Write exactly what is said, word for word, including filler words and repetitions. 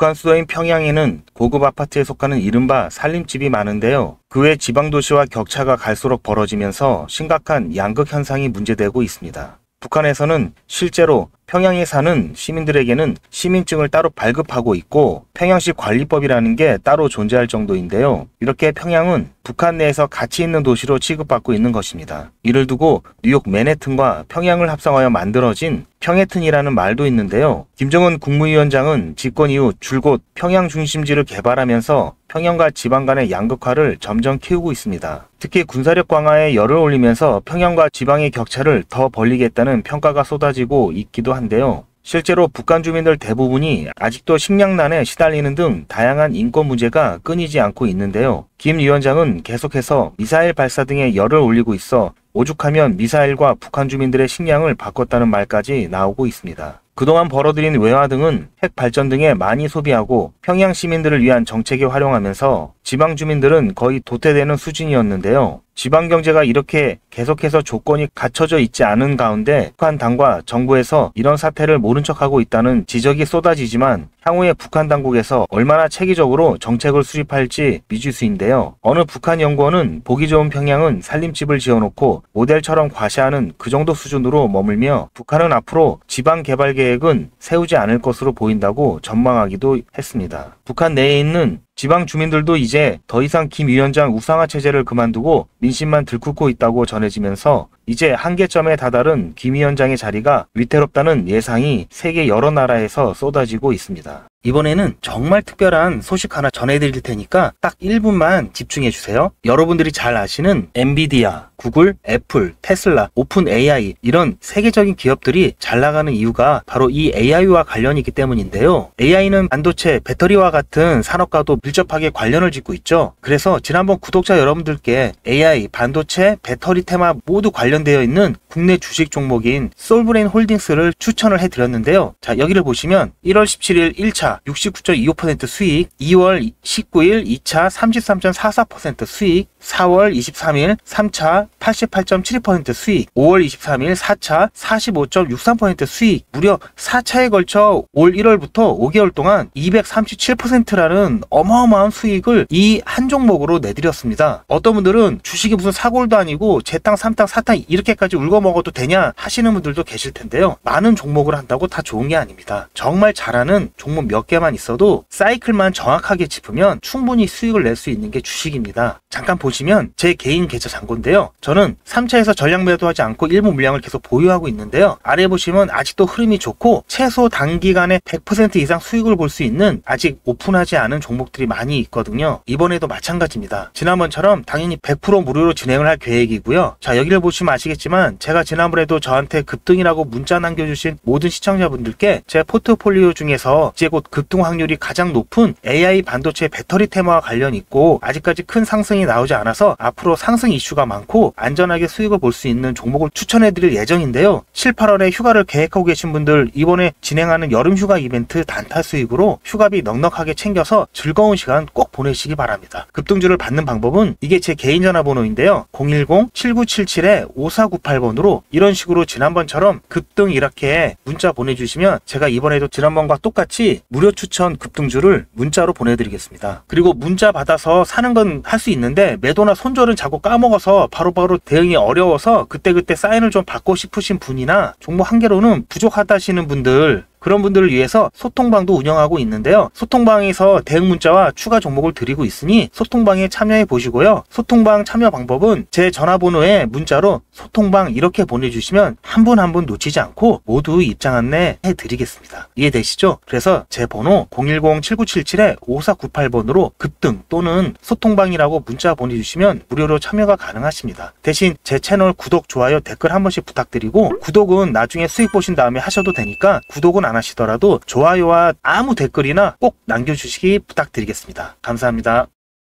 북한 수도인 평양에는 고급 아파트에 속하는 이른바 살림집이 많은데요. 그 외 지방도시와 격차가 갈수록 벌어지면서 심각한 양극 현상이 문제되고 있습니다. 북한에서는 실제로 평양에 사는 시민들에게는 시민증을 따로 발급하고 있고 평양시 관리법이라는 게 따로 존재할 정도인데요. 이렇게 평양은 북한 내에서 가치 있는 도시로 취급받고 있는 것입니다. 이를 두고 뉴욕 맨해튼과 평양을 합성하여 만들어진 평해튼이라는 말도 있는데요. 김정은 국무위원장은 집권 이후 줄곧 평양 중심지를 개발하면서 평양과 지방 간의 양극화를 점점 키우고 있습니다. 특히 군사력 강화에 열을 올리면서 평양과 지방의 격차를 더 벌리겠다는 평가가 쏟아지고 있기도 한데요. 실제로 북한 주민들 대부분이 아직도 식량난에 시달리는 등 다양한 인권 문제가 끊이지 않고 있는데요. 김 위원장은 계속해서 미사일 발사 등에 열을 올리고 있어 오죽하면 미사일과 북한 주민들의 식량을 바꿨다는 말까지 나오고 있습니다. 그동안 벌어들인 외화 등은 핵 발전 등에 많이 소비하고 평양 시민들을 위한 정책에 활용하면서 지방 주민들은 거의 도태되는 수준이었는데요. 지방 경제가 이렇게 계속해서 조건이 갖춰져 있지 않은 가운데 북한 당과 정부에서 이런 사태를 모른 척하고 있다는 지적이 쏟아지지만 향후에 북한 당국에서 얼마나 체계적으로 정책을 수립할지 미지수인데요. 어느 북한 연구원은 보기 좋은 평양은 살림집을 지어놓고 모델처럼 과시하는 그 정도 수준으로 머물며 북한은 앞으로 지방 개발 계획은 세우지 않을 것으로 보인다고 전망하기도 했습니다. 북한 내에 있는 지방 주민들도 이제 더 이상 김 위원장 우상화 체제를 그만두고 민심만 들끓고 있다고 전해지면서 이제 한계점에 다다른 김 위원장의 자리가 위태롭다는 예상이 세계 여러 나라에서 쏟아지고 있습니다. 이번에는 정말 특별한 소식 하나 전해드릴 테니까 딱 일 분만 집중해주세요. 여러분들이 잘 아시는 엔비디아, 구글, 애플, 테슬라, 오픈 에이아이 이런 세계적인 기업들이 잘 나가는 이유가 바로 이 에이아이와 관련이 있기 때문인데요. 에이아이는 반도체, 배터리와 같은 산업과도 밀접하게 관련을 짓고 있죠. 그래서 지난번 구독자 여러분들께 에이아이, 반도체, 배터리 테마 모두 관련되어 있는 국내 주식 종목인 솔브레인 홀딩스를 추천을 해드렸는데요. 자, 여기를 보시면 일월 십칠일 일 차 육십구 점 이오 퍼센트 수익, 이월 십구일 이 차 삼십삼 점 사사 퍼센트 수익, 사월 이십삼일 삼 차 팔십팔 점 칠이 퍼센트 수익, 오월 이십삼일 사 차 사십오 점 육삼 퍼센트 수익, 무려 사 차에 걸쳐 올 일월부터 오 개월 동안 이백삼십칠 퍼센트라는 어마어마한 수익을 이 한 종목으로 내드렸습니다. 어떤 분들은 주식이 무슨 사골도 아니고 재탕, 삼탕, 사탕 이렇게까지 울고 먹어도 되냐 하시는 분들도 계실 텐데요. 많은 종목을 한다고 다 좋은 게 아닙니다. 정말 잘하는 종목 몇 개만 있어도 사이클만 정확하게 짚으면 충분히 수익을 낼 수 있는 게 주식입니다. 잠깐 보시면 제 개인 계좌 잔고인데요. 저는 삼 차에서 전량 매도하지 않고 일부 물량을 계속 보유하고 있는데요. 아래 보시면 아직도 흐름이 좋고 최소 단기간에 백 퍼센트 이상 수익을 볼 수 있는 아직 오픈하지 않은 종목들이 많이 있거든요. 이번에도 마찬가지입니다. 지난번처럼 당연히 백 퍼센트 무료로 진행을 할 계획이고요. 자, 여기를 보시면 아시겠지만 제가 지난번에도 저한테 급등이라고 문자 남겨주신 모든 시청자분들께 제 포트폴리오 중에서 이제 곧 급등 확률이 가장 높은 에이아이 반도체 배터리 테마와 관련 있고 아직까지 큰 상승이 나오지 않아서 앞으로 상승 이슈가 많고 안전하게 수익을 볼 수 있는 종목을 추천해드릴 예정인데요. 칠, 팔월에 휴가를 계획하고 계신 분들 이번에 진행하는 여름 휴가 이벤트 단타 수익으로 휴가비 넉넉하게 챙겨서 즐거운 시간 꼭 보내시기 바랍니다. 급등주를 받는 방법은 이게 제 개인 전화번호인데요. 공일공 칠구칠칠 오사구팔 번으로 이런 식으로 지난번처럼 급등 이렇게 문자 보내주시면 제가 이번에도 지난번과 똑같이 무료 추천 급등주를 문자로 보내드리겠습니다. 그리고 문자 받아서 사는 건 할 수 있는데 매도나 손절은 자꾸 까먹어서 바로바로 대응이 어려워서 그때그때 사인을 좀 받고 싶으신 분이나 종목 한 개로는 부족하다 하시는 분들 그런 분들을 위해서 소통방도 운영하고 있는데요. 소통방에서 대응 문자와 추가 종목을 드리고 있으니 소통방에 참여해 보시고요. 소통방 참여 방법은 제 전화번호에 문자로 소통방 이렇게 보내주시면 한 분 한 분 놓치지 않고 모두 입장 안내 해드리겠습니다. 이해되시죠? 그래서 제 번호 공일공 칠구칠칠 오사구팔 번으로 급등 또는 소통방이라고 문자 보내주시면 무료로 참여가 가능하십니다. 대신 제 채널 구독, 좋아요, 댓글 한 번씩 부탁드리고 구독은 나중에 수익 보신 다음에 하셔도 되니까 구독은 안 하시더라도 좋아요와 아무 댓글이나 꼭 남겨주시기 부탁드리겠습니다. 감사합니다.